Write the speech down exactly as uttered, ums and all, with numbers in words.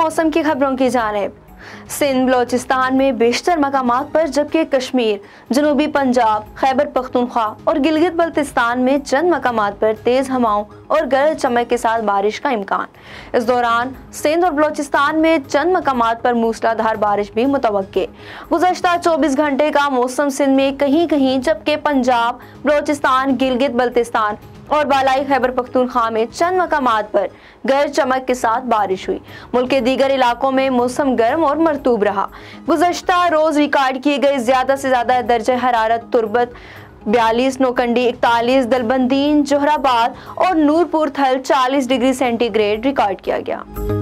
मौसम की खबरों की जानिब। सिंध बलोचिस्तान में बेशतर मकामात पर, जबकि कश्मीर, जनूबी पंजाब, खैबर पख्तूनख्वा और गिलगित बल्तिस्तान में चंद मकामात पर तेज हवाओं और गरज चमक के साथ बारिश का इम्कान। इस दौरान सिंध और बलोचिस्तान में चंद मकामात पर मूसलाधार बारिश भी मुतवक्के। गुज़श्ता चौबीस घंटे का मौसम सिंध में कहीं कहीं, जबकि पंजाब, बलोचिस्तान, गिलगित बल्तिस्तान और बालाई खैबर पख्तूनख्वा में चंद मकामात पर गरज चमक के साथ बारिश हुई। मुल्क के दीगर इलाकों में मौसम गर्म और मरतूब रहा। गुज़श्ता रोज रिकॉर्ड किए गए ज्यादा से ज्यादा दर्जे हरारत तुर्बत बयालीस, नौकंडी इकतालीस, दलबंदीन, जोहराबाद और नूरपुर थल चालीस डिग्री सेंटीग्रेड रिकॉर्ड किया गया।